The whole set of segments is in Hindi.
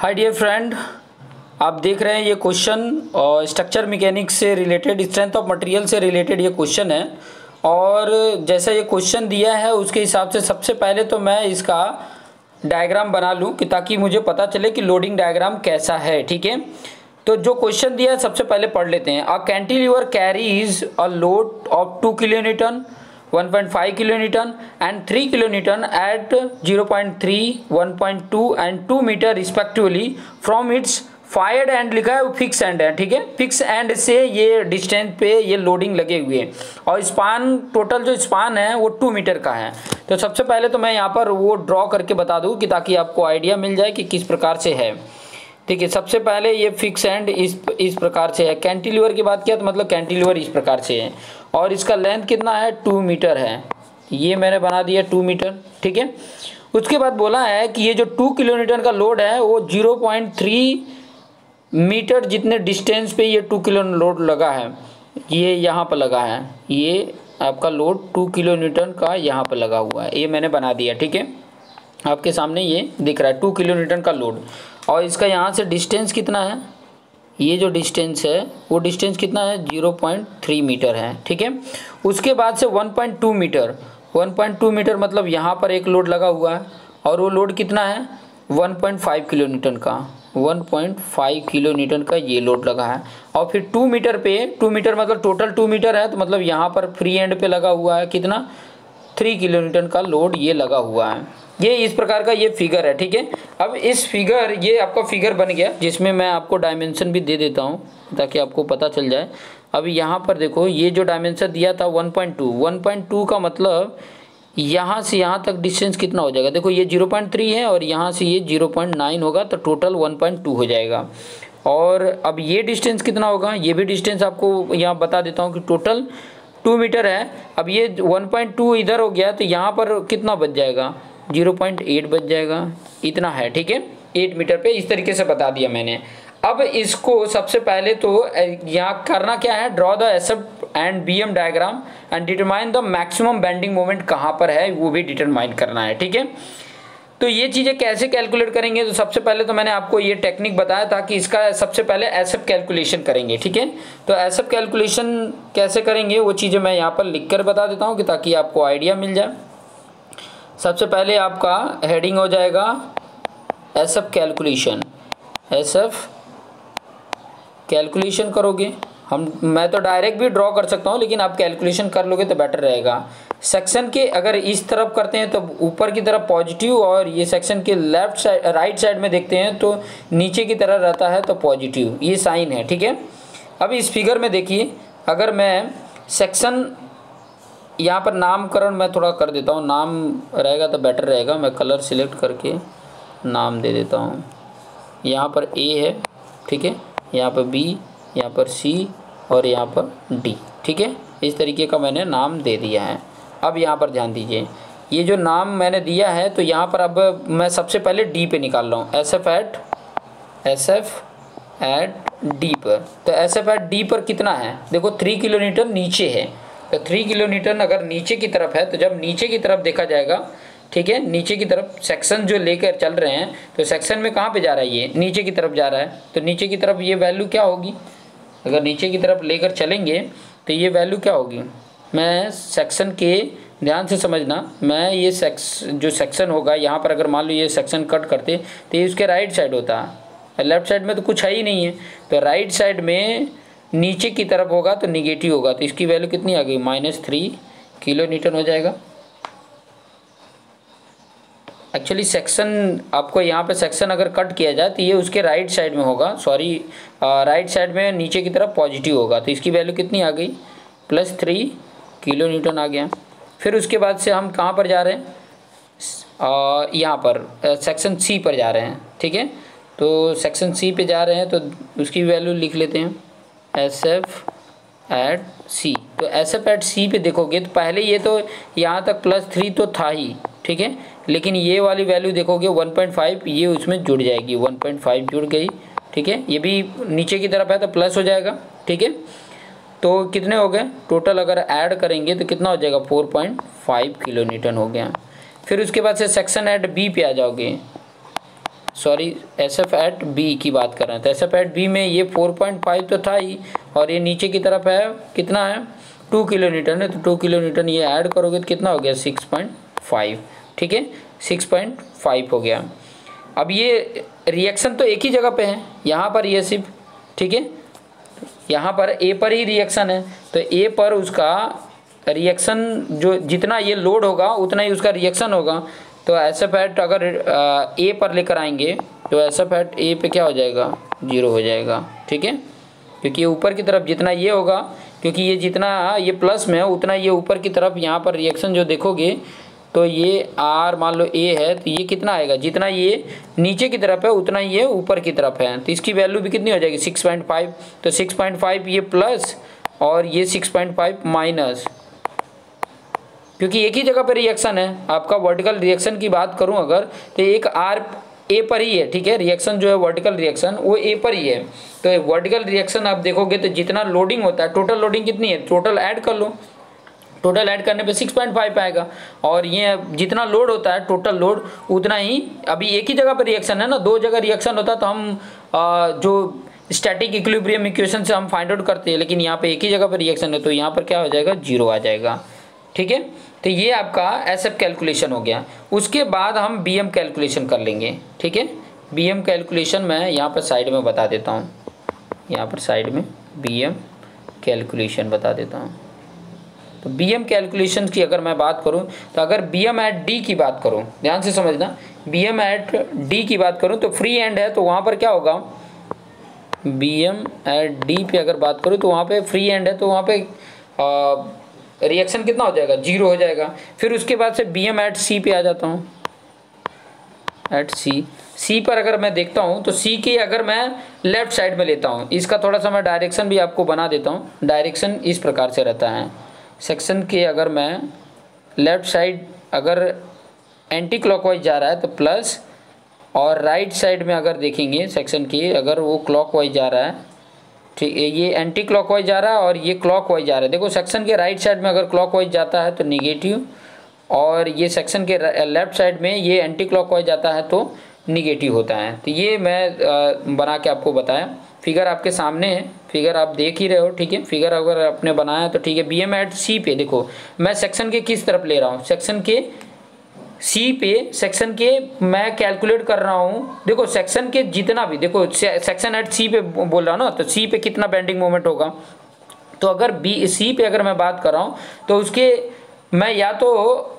हाय डियर फ्रेंड, आप देख रहे हैं ये क्वेश्चन और स्ट्रक्चर मैकेनिक्स से रिलेटेड, स्ट्रेंथ ऑफ मटेरियल से रिलेटेड ये क्वेश्चन है। और जैसा ये क्वेश्चन दिया है उसके हिसाब से सबसे पहले तो मैं इसका डायग्राम बना लूँ कि ताकि मुझे पता चले कि लोडिंग डायग्राम कैसा है। ठीक है, तो जो क्वेश्चन दिया है सबसे पहले पढ़ लेते हैं। A cantilever carries a load of 2 kilonewton, 1.5 kilonewton and 3 kilonewton at 0.3, 1.2 and 2 metre respectively from its fired end लिखा है, वो फिक्स एंड है। ठीक है, फिक्स एंड से ये डिस्टेंस पे ये लोडिंग लगे हुए हैं और स्पान, टोटल जो स्पान है वो 2 मीटर का है। तो सबसे पहले तो मैं यहाँ पर वो ड्रॉ करके बता दूँ कि ताकि आपको आइडिया मिल जाए कि किस प्रकार से है। ठीक है, सबसे पहले ये फिक्स एंड इस प्रकार से है। कैंटिलीवर की बात किया तो मतलब कैंटिलीवर इस प्रकार से है और इसका लेंथ कितना है, 2 मीटर है। ये मैंने बना दिया 2 मीटर। ठीक है, उसके बाद बोला है कि ये जो 2 किलोन्यूटन का लोड है वो 0.3 मीटर जितने डिस्टेंस पे ये 2 किलो लोड लगा है, ये यहाँ पर लगा है। ये आपका लोड 2 किलोन्यूटन का यहाँ पर लगा हुआ है, ये मैंने बना दिया। ठीक है, आपके सामने ये दिख रहा है 2 किलोन्यूटन का लोड और इसका यहाँ से डिस्टेंस कितना है, ये जो डिस्टेंस है वो डिस्टेंस कितना है, 0.3 मीटर है। ठीक है, उसके बाद से 1.2 मीटर, 1.2 मीटर मतलब यहाँ पर एक लोड लगा हुआ है और वो लोड कितना है, 1.5 किलोन्यूटन का, 1.5 किलोन्यूटन का ये लोड लगा है। और फिर 2 मीटर पे, 2 मीटर मतलब टोटल 2 मीटर है, तो मतलब यहाँ पर फ्री एंड पे लगा हुआ है कितना, 3 किलोन्यूटन का लोड ये लगा हुआ है। ये इस प्रकार का ये फिगर है। ठीक है, अब इस फिगर, ये आपका फिगर बन गया जिसमें मैं आपको डायमेंशन भी दे देता हूँ ताकि आपको पता चल जाए। अब यहाँ पर देखो, ये जो डायमेंशन दिया था 1.2 का मतलब यहाँ से यहाँ तक डिस्टेंस कितना हो जाएगा, देखो ये 0.3 है और यहाँ से ये 0.9 होगा, तो टोटल 1.2 हो जाएगा। और अब ये डिस्टेंस कितना होगा, ये भी डिस्टेंस आपको यहाँ बता देता हूँ कि टोटल 2 मीटर है। अब ये 1.2 इधर हो गया तो यहाँ पर कितना बच जाएगा, 0.8 बच जाएगा, इतना है। ठीक है, 8 मीटर पे इस तरीके से बता दिया मैंने। अब इसको सबसे पहले तो यहाँ करना क्या है, draw the SF and BM diagram and determine the maximum bending moment कहाँ पर है वो भी डिटरमाइन करना है। ठीक है, तो ये चीज़ें कैसे कैलकुलेट करेंगे, तो सबसे पहले तो मैंने आपको ये टेक्निक बताया था कि इसका सबसे पहले एसएफ कैलकुलेशन करेंगे। ठीक है, तो एसएफ कैलकुलेशन कैसे करेंगे वो चीज़ें मैं यहाँ पर लिख कर बता देता हूँ कि ताकि आपको आइडिया मिल जाए। सबसे पहले आपका हेडिंग हो जाएगा एसएफ कैलकुलेशन, एसएफ कैलकुलेशन करोगे। मैं तो डायरेक्ट भी ड्रॉ कर सकता हूँ, लेकिन आप कैलकुलेशन कर लोगे तो बेटर रहेगा। सेक्शन के अगर इस तरफ करते हैं तो ऊपर की तरफ पॉजिटिव, और ये सेक्शन के लेफ्ट साइड, राइट साइड में देखते हैं तो नीचे की तरह रहता है तो पॉजिटिव, ये साइन है। ठीक है, अब इस फिगर में देखिए, अगर मैं सेक्शन यहाँ पर नामकरण मैं थोड़ा कर देता हूँ, नाम रहेगा तो बेटर रहेगा। मैं कलर सिलेक्ट करके नाम दे देता हूँ। यहाँ पर ए है, ठीक है, यहाँ पर बी, यहाँ पर सी और यहाँ पर डी। ठीक है, इस तरीके का मैंने नाम दे दिया है। अब यहाँ पर ध्यान दीजिए, ये जो नाम मैंने दिया है तो यहाँ पर अब मैं सबसे पहले डी पे निकाल रहा हूँ, एसएफ एट डी पर। तो एसएफ एट डी पर कितना है, देखो 3 किलोमीटर नीचे है, तो 3 किलोमीटर अगर नीचे की तरफ है तो जब नीचे की तरफ देखा जाएगा, ठीक है, नीचे की तरफ सेक्शन जो लेकर चल रहे हैं तो सेक्शन में कहाँ पे जा रहा है, ये नीचे की तरफ जा रहा है। तो नीचे की तरफ ये वैल्यू क्या होगी, अगर नीचे की तरफ लेकर चलेंगे तो ये वैल्यू क्या होगी, मैं सेक्शन के ध्यान से समझना, मैं ये जो सेक्शन होगा यहाँ पर, अगर मान लो ये सेक्शन कट करते तो ये उसके राइट साइड होता है, लेफ्ट साइड में तो कुछ है ही नहीं है, तो राइट साइड में नीचे की तरफ होगा तो निगेटिव होगा, तो इसकी वैल्यू कितनी आ गई, -3 किलोन्यूटन हो जाएगा। एक्चुअली सेक्शन आपको यहाँ पे सेक्शन अगर कट किया जाए तो ये उसके राइट साइड में होगा, सॉरी राइट साइड में नीचे की तरफ पॉजिटिव होगा, तो इसकी वैल्यू कितनी आ गई, +3 किलोन्यूटन आ गया। फिर उसके बाद से हम कहाँ पर जा रहे हैं, यहाँ पर सेक्शन सी पर जा रहे हैं। ठीक है, तो सेक्शन सी पे जा रहे हैं तो उसकी वैल्यू लिख लेते हैं, एसएफ एट सी। तो एसएफ एट सी पे देखोगे तो पहले ये तो यहाँ तक +3 तो था ही, ठीक है, लेकिन ये वाली वैल्यू देखोगे 1.5 ये उसमें जुड़ जाएगी, 1.5 जुड़ गई। ठीक है, ये भी नीचे की तरफ है तो प्लस हो जाएगा। ठीक है, तो कितने हो गए टोटल, अगर ऐड करेंगे तो कितना हो जाएगा, 4.5 किलोन्यूटन हो गया। फिर उसके बाद से सेक्शन एट बी पे आ जाओगे, sorry S F at B की बात कर रहे हैं। तो एस एफ एट बी में ये 4.5 तो था ही, और ये नीचे की तरफ है कितना है 2 किलो न्यूटन है। तो 2 किलो न्यूटन ये ऐड करोगे तो कितना हो गया 6.5। ठीक है 6.5 हो गया। अब ये रिएक्शन तो एक ही जगह पे है, यहाँ पर ये सिर्फ, ठीक है यहाँ पर ए पर ही रिएक्शन है। तो ए पर उसका रिएक्शन जो जितना ये लोड होगा उतना ही उसका रिएक्शन होगा। तो एस एफ एट अगर ए पर लेकर आएंगे तो एस एफ एट ए पे क्या हो जाएगा 0 हो जाएगा। ठीक है क्योंकि ऊपर की तरफ जितना ये होगा, क्योंकि ये जितना ये प्लस में है उतना ये ऊपर की तरफ यहाँ पर रिएक्शन जो देखोगे तो ये आर मान लो ए है, तो ये कितना आएगा जितना ये नीचे की तरफ है उतना ये ऊपर की तरफ है। तो इसकी वैल्यू भी कितनी हो जाएगी 6.5। तो 6.5 ये प्लस और ये 6.5 माइनस, क्योंकि एक ही जगह पर रिएक्शन है। आपका वर्टिकल रिएक्शन की बात करूं अगर तो एक आर ए पर ही है। ठीक है रिएक्शन जो है वर्टिकल रिएक्शन वो ए पर ही है। तो वर्टिकल रिएक्शन आप देखोगे तो जितना लोडिंग होता है, टोटल लोडिंग कितनी है, टोटल ऐड कर लो, टोटल ऐड करने पे 6.5 आएगा। और ये जितना लोड होता है टोटल लोड उतना ही, अभी एक ही जगह पर रिएक्शन है ना, दो जगह रिएक्शन होता तो हम जो स्टैटिक इक्विलिब्रियम इक्वेशन से हम फाइंड आउट करते हैं, लेकिन यहाँ पे एक ही जगह पर रिएक्शन है तो यहाँ पर क्या हो जाएगा 0 आ जाएगा। ठीक है तो ये आपका एस एफ कैलकुलेशन हो गया। उसके बाद हम बी एम कैलकुलेशन कर लेंगे। ठीक है बी एम कैलकुलेशन मैं यहाँ पर साइड में बता देता हूँ, यहाँ पर साइड में बी एम कैलकुलेशन बता देता हूँ। तो बी एम कैलकुलेशन की अगर मैं बात करूँ तो अगर बी एम एट डी की बात करूँ, ध्यान से समझना, बी एम एट डी की बात करूँ तो फ्री एंड है तो वहाँ पर क्या होगा, बी एम एट डी पे अगर बात करूँ तो वहाँ पे फ्री एंड है तो वहाँ पे रिएक्शन कितना हो जाएगा 0 हो जाएगा। फिर उसके बाद से बी एम एट सी पे आ जाता हूँ, एट सी पर अगर मैं देखता हूँ तो सी की अगर मैं लेफ्ट साइड में लेता हूँ, इसका थोड़ा सा मैं डायरेक्शन भी आपको बना देता हूँ। डायरेक्शन इस प्रकार से रहता है, सेक्शन के अगर मैं लेफ्ट साइड अगर एंटी क्लॉकवाइज जा रहा है तो प्लस, और राइट साइड में अगर देखेंगे सेक्शन की अगर वो क्लॉकवाइज जा रहा है, ठीक है ये एंटी क्लॉकवाइज जा रहा है और ये क्लॉकवाइज जा रहा है। देखो सेक्शन के राइट साइड में अगर क्लॉकवाइज जाता है तो निगेटिव, और ये सेक्शन के लेफ्ट साइड में ये एंटी क्लॉकवाइज जाता है तो निगेटिव होता है। तो ये मैं बना के आपको बताया, फिगर आपके सामने है, फिगर आप देख ही रहे हो। ठीक है फिगर अगर आपने बनाया तो ठीक है। बी एम एट सी पे देखो मैं सेक्शन के किस तरफ ले रहा हूँ, सेक्शन के सी पे, सेक्शन के मैं कैलकुलेट कर रहा हूँ। देखो सेक्शन के जितना भी, देखो सेक्शन एट सी पे बोल रहा हूँ ना, तो सी पे कितना बेंडिंग मोमेंट होगा। तो अगर बी सी पे अगर मैं बात कर रहा हूँ तो उसके मैं या तो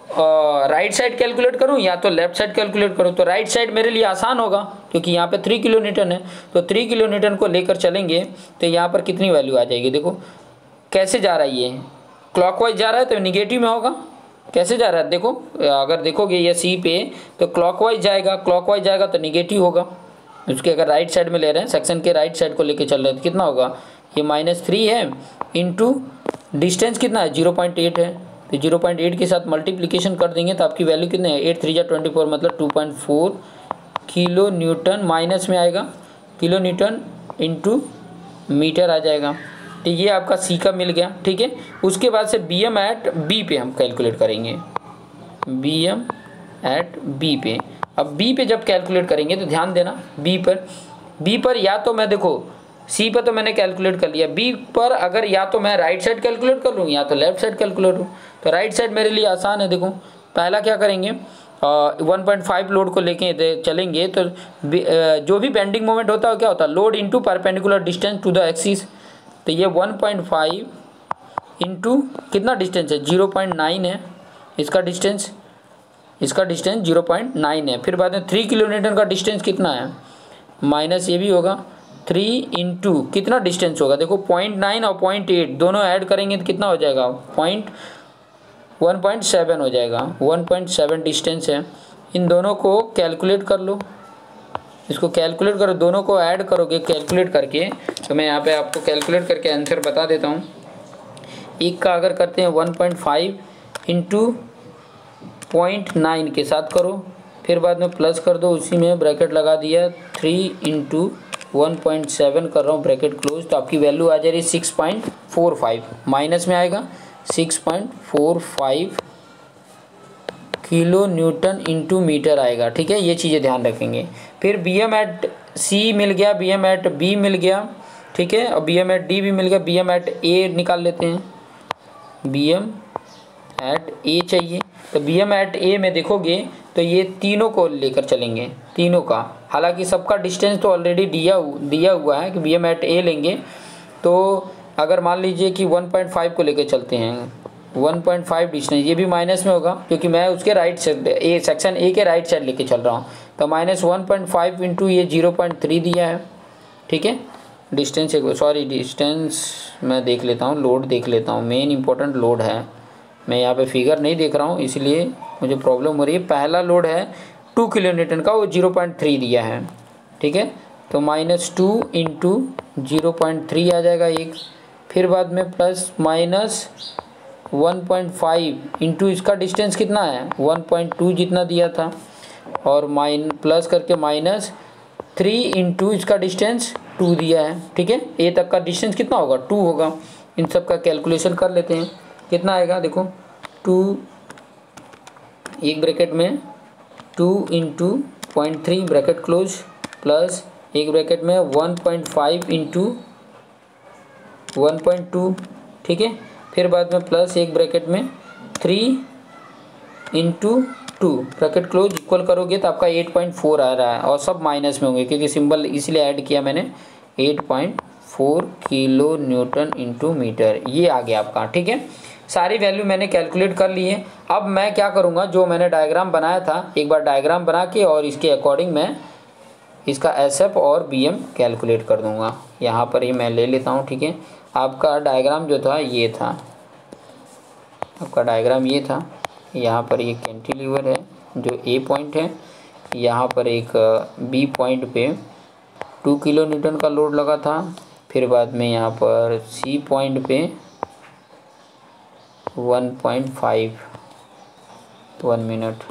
राइट साइड कैलकुलेट करूँ या तो लेफ्ट साइड कैलकुलेट करूँ। तो राइट साइड मेरे लिए आसान होगा क्योंकि यहाँ पे 3 किलो न्यूटन है, तो 3 किलो न्यूटन को लेकर चलेंगे तो यहाँ पर कितनी वैल्यू आ जाएगी। देखो कैसे जा रहा है, ये क्लॉकवाइज जा रहा है तो निगेटिव में होगा। कैसे जा रहा है देखो, अगर देखोगे ये सी पे तो क्लॉकवाइज जाएगा, क्लॉकवाइज जाएगा तो निगेटिव होगा। उसके अगर राइट साइड में ले रहे हैं, सेक्शन के राइट साइड को लेके चल रहे हैं तो कितना होगा, ये -3 है इंटू डिस्टेंस कितना है 0.8 है, तो 0.8 के साथ मल्टीप्लिकेशन कर देंगे तो आपकी वैल्यू कितनी है 8 3 24 मतलब 2.4 किलो न्यूटन, माइनस में आएगा किलो न्यूटन इंटू मीटर आ जाएगा। तो ये आपका सी का मिल गया। ठीक है उसके बाद से बी एम एट बी पे हम कैलकुलेट करेंगे, बी एम एट बी पे। अब बी पे जब कैलकुलेट करेंगे तो ध्यान देना बी पर या तो मैं देखो सी पर तो मैंने कैलकुलेट कर लिया, बी पर अगर या तो मैं राइट साइड कैलकुलेट कर लूँ या तो लेफ्ट साइड कैलकुलेट लूँ। तो राइट साइड मेरे लिए आसान है। देखो पहला क्या करेंगे, 1.5 लोड को लेके चलेंगे तो जो भी बेंडिंग मोमेंट होता है क्या होता है, load into perpendicular distance to the axis. तो ये 1.5 इंटू कितना डिस्टेंस है 0.9 है, इसका डिस्टेंस 0.9 है। फिर बाद में 3 किलो न्यूटन का डिस्टेंस कितना है, माइनस ये भी होगा 3 इंटू कितना डिस्टेंस होगा, देखो 0.9 और 0.8 दोनों ऐड करेंगे तो कितना हो जाएगा 1.7 हो जाएगा, 1.7 डिस्टेंस है। इन दोनों को कैलकुलेट कर लो, इसको कैलकुलेट करो, दोनों को ऐड करोगे कैलकुलेट करके। तो मैं यहाँ पे आपको कैलकुलेट करके आंसर बता देता हूँ। एक का अगर करते हैं 1.5 इंटू 0.9 के साथ करो, फिर बाद में प्लस कर दो, उसी में ब्रैकेट लगा दिया 3 इंटू 1.7 कर रहा हूँ ब्रैकेट क्लोज। तो आपकी वैल्यू आ जा रही है 6.45, माइनस में आएगा 6.45 किलो न्यूटन इंटू मीटर आएगा। ठीक है ये चीज़ें ध्यान रखेंगे। फिर बी एम एट सी मिल गया, बी एम एट बी मिल गया, ठीक है, और बी एम एट डी भी मिल गया, बी एम एट ए निकाल लेते हैं, बी एम एट ए चाहिए। तो बी एम एट ए में देखोगे तो ये तीनों को लेकर चलेंगे, तीनों का, हालांकि सबका डिस्टेंस तो ऑलरेडी दिया हुआ है कि बी एम एट ए लेंगे। तो अगर मान लीजिए कि 1.5 को लेकर चलते हैं, 1.5 डिस्टेंस, ये भी माइनस में होगा क्योंकि मैं उसके राइट साइड सेक्शन ए के राइट साइड लेके चल रहा हूँ। तो -1.5 इंटू ये 0.3 दिया है, ठीक है। डिस्टेंस डिस्टेंस मैं देख लेता हूँ, लोड देख लेता हूँ, मेन इंपॉर्टेंट लोड है, मैं यहाँ पे फिगर नहीं देख रहा हूँ इसलिए मुझे प्रॉब्लम हो रही है। पहला लोड है 2 किलो न्यूटन का, वो 0.3 दिया है, ठीक है। तो -2 इंटू 0.3 आ जाएगा एक, फिर बाद में प्लस माइनस 1.5 इंटू इसका डिस्टेंस कितना है 1.2 जितना दिया था, और प्लस करके -3 इंटू इसका डिस्टेंस 2 दिया है, ठीक है। ए तक का डिस्टेंस कितना होगा 2 होगा। इन सब का कैलकुलेशन कर लेते हैं, कितना आएगा देखो, 2 एक ब्रैकेट में 2 इंटू 0.3 ब्रैकेट क्लोज, प्लस एक ब्रैकेट में 1.5 इंटू 1.2, ठीक है। फिर बाद में प्लस एक ब्रैकेट में 3 इंटू 2 ब्रैकेट क्लोज, इक्वल करोगे तो आपका 8.4 आ रहा है, और सब माइनस में होंगे क्योंकि सिंबल इसलिए ऐड किया मैंने, 8.4 किलो न्यूटन इंटू मीटर, ये आ गया आपका, ठीक है। सारी वैल्यू मैंने कैलकुलेट कर ली है। अब मैं क्या करूँगा, जो मैंने डायग्राम बनाया था, एक बार डायग्राम बना के और इसके अकॉर्डिंग मैं इसका एसएफ और बीएम कैलकुलेट कर दूंगा। यहाँ पर ये मैं ले लेता हूँ, ठीक है। आपका डायग्राम जो था ये था, आपका डायग्राम ये था, यहाँ पर ये कैंटिलीवर है जो ए पॉइंट है, यहाँ पर एक बी पॉइंट पे 2 किलो न्यूटन का लोड लगा था, फिर बाद में यहाँ पर सी पॉइंट पे 1.5, 1 मिनट,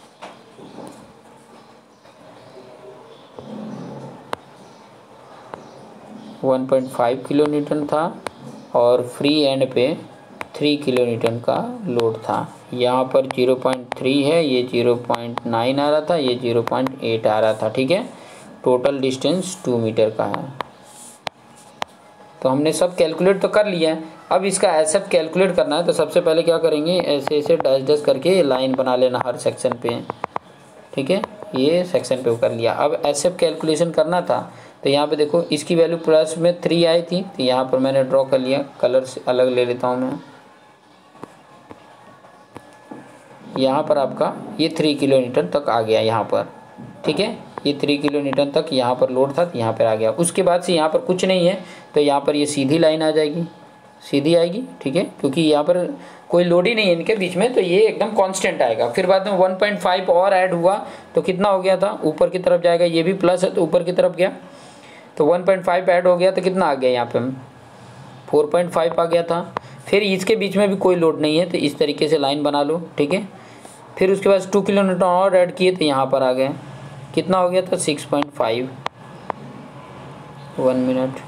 $1.5 किलो न्यूटन था, और फ्री एंड पे 3 किलो न्यूटन का लोड था। यहाँ पर 0.3 है, ये 0.9 आ रहा था, ये 0.8 आ रहा था, ठीक है। टोटल डिस्टेंस 2 मीटर का है। तो हमने सब कैलकुलेट तो कर लिया है। अब इसका एसएफ कैलकुलेट करना है, तो सबसे पहले क्या करेंगे, ऐसे ऐसे डैश डैश करके लाइन बना लेना हर सेक्शन पे, ठीक है। ये सेक्शन पे कर लिया। अब एसएफ कैलकुलेशन करना था, तो यहाँ पे देखो इसकी वैल्यू प्लस में 3 आई थी, तो यहाँ पर मैंने ड्रॉ कर लिया, कलर से अलग ले लेता हूँ मैं। यहाँ पर आपका ये 3 किलो न्यूटन तक आ गया यहाँ पर, ठीक है। ये 3 किलो न्यूटन तक यहाँ पर लोड था, तो यहाँ पर आ गया। उसके बाद से यहाँ पर कुछ नहीं है, तो यहाँ पर ये सीधी लाइन आ जाएगी, सीधी आएगी, ठीक है, क्योंकि यहाँ पर कोई लोड ही नहीं है इनके बीच में, तो ये एकदम कांस्टेंट आएगा। फिर बाद में 1.5 और ऐड हुआ तो कितना हो गया था, ऊपर की तरफ जाएगा, ये भी प्लस है तो ऊपर की तरफ गया, तो 1.5 ऐड हो गया तो कितना आ गया यहाँ पे 4.5 आ गया था। फिर इसके बीच में भी कोई लोड नहीं है, तो इस तरीके से लाइन बना लो, ठीक है। फिर उसके बाद 2 किलो न्यूटन और ऐड किए तो यहाँ पर आ गए, कितना हो गया था 6.5, 1 मिनट,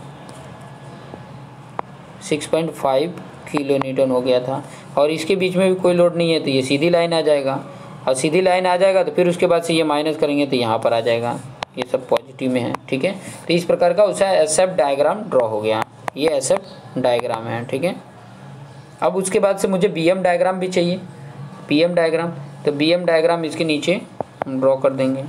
6.5 किलो न्यूटन हो गया था। और इसके बीच में भी कोई लोड नहीं है, तो ये सीधी लाइन आ जाएगा, और सीधी लाइन आ जाएगा तो फिर उसके बाद से ये माइनस करेंगे तो यहाँ पर आ जाएगा, ये सब पॉजिटिव में है, ठीक है। तो इस प्रकार का उसका एसएफ डायग्राम ड्रॉ हो गया, ये एसएफ डायग्राम है, ठीक है। अब उसके बाद से मुझे बीएम डायग्राम भी चाहिए, बीएम डायग्राम, तो बीएम डायग्राम इसके नीचे हम ड्रॉ कर देंगे।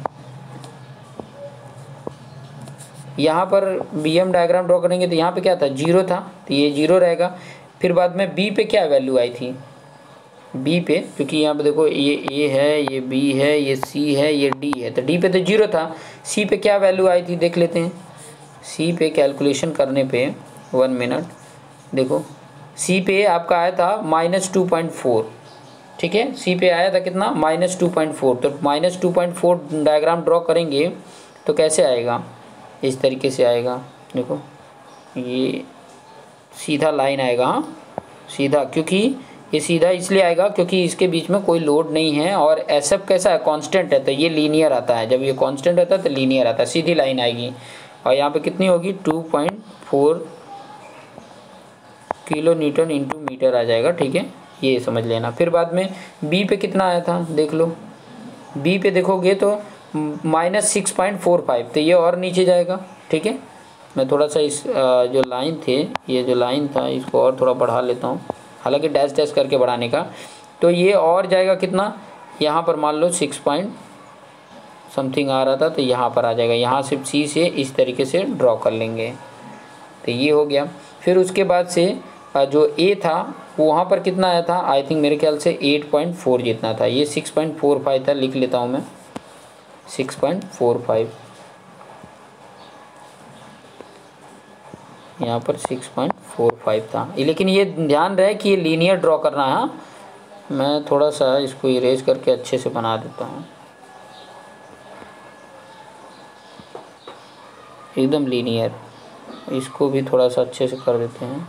यहाँ पर बीएम डायग्राम ड्रॉ करेंगे तो यहाँ पे क्या था, 0 था, तो ये 0 रहेगा। फिर बाद में बी पे क्या वैल्यू आई थी, बी पे, क्योंकि यहाँ पे देखो ये ए है, ये बी है, ये सी है, ये डी है, तो डी पे तो 0 था। सी पे क्या वैल्यू आई थी देख लेते हैं। सी पे कैलकुलेशन करने पे 1 मिनट, देखो सी पे आपका आया था -2.4, ठीक है। सी पे आया था कितना -2.4, तो -2.4 डायग्राम ड्रॉ करेंगे तो कैसे आएगा, इस तरीके से आएगा, देखो ये सीधा लाइन आएगा, हाँ सीधा, क्योंकि ये सीधा इसलिए आएगा क्योंकि इसके बीच में कोई लोड नहीं है, और एसएफ कैसा है कांस्टेंट है, तो ये लीनियर आता है, जब ये कांस्टेंट रहता है तो लीनियर आता है, सीधी लाइन आएगी। और यहाँ पे कितनी होगी 2.4 किलो न्यूटन इंटू मीटर आ जाएगा, ठीक है, ये समझ लेना। फिर बाद में बी पे कितना आया था देख लो, बी पे देखोगे तो -6.45, तो ये और नीचे जाएगा। ठीक है, मैं थोड़ा सा इस जो लाइन थे, ये जो लाइन था इसको और थोड़ा बढ़ा लेता हूँ, हालांकि डैश डैश करके बढ़ाने का। तो ये और जाएगा कितना, यहाँ पर मान लो 6 पॉइंट समथिंग आ रहा था, तो यहाँ पर आ जाएगा। यहाँ सिर्फ सी से इस तरीके से ड्रॉ कर लेंगे, तो ये हो गया। फिर उसके बाद से जो ए था वो वहाँ पर कितना आया था, आई थिंक मेरे ख्याल से 8.4 जितना था। ये 6.45 था, लिख लेता हूँ मैं 6.45, यहाँ पर 6.45 था। लेकिन ये ध्यान रहे कि ये लीनियर ड्रॉ करना है। मैं थोड़ा सा इसको इरेज करके अच्छे से बना देता हूँ, एकदम लीनियर। इसको भी थोड़ा सा अच्छे से कर देते हैं।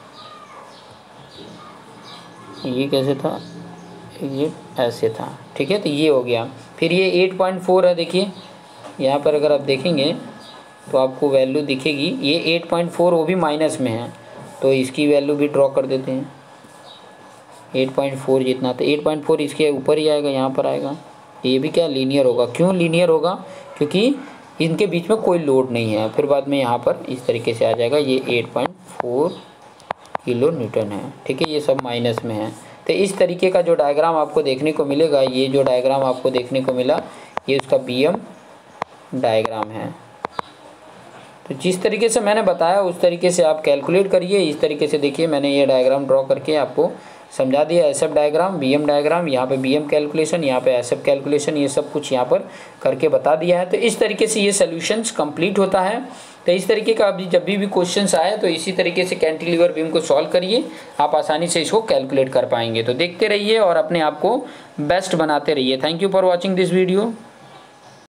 ये कैसे था, ये ऐसे था। ठीक है, तो ये हो गया। फिर ये 8.4 है, देखिए यहाँ पर अगर आप देखेंगे तो आपको वैल्यू दिखेगी। ये 8.4 वो भी माइनस में है, तो इसकी वैल्यू भी ड्रॉ कर देते हैं। 8.4 जितना, तो 8.4 इसके ऊपर ही आएगा, यहाँ पर आएगा। ये भी क्या लीनियर होगा। क्यों लीनियर होगा, क्योंकि इनके बीच में कोई लोड नहीं है। फिर बाद में यहाँ पर इस तरीके से आ जाएगा। ये 8.4 किलो न्यूटन है। ठीक है, ये सब माइनस में है। तो इस तरीके का जो डायग्राम आपको देखने को मिलेगा, ये जो डायग्राम आपको देखने को मिला, ये उसका बीएम डायग्राम है। तो जिस तरीके से मैंने बताया उस तरीके से आप कैलकुलेट करिए। इस तरीके से देखिए, मैंने ये डायग्राम ड्रॉ करके आपको समझा दिया। एसएफ डायग्राम, बीएम डायग्राम, यहाँ पे बीएम कैलकुलेशन, यहाँ पे एसएफ कैलकुलेशन, ये सब कुछ यहाँ पर करके बता दिया है। तो इस तरीके से ये सॉल्यूशंस कंप्लीट होता है। तो इस तरीके का अभी जब भी क्वेश्चंस आए तो इसी तरीके से कैंटिलीवर बीम को सॉल्व करिए, आप आसानी से इसको कैलकुलेट कर पाएंगे। तो देखते रहिए और अपने आप को बेस्ट बनाते रहिए। Thank you for watching this video.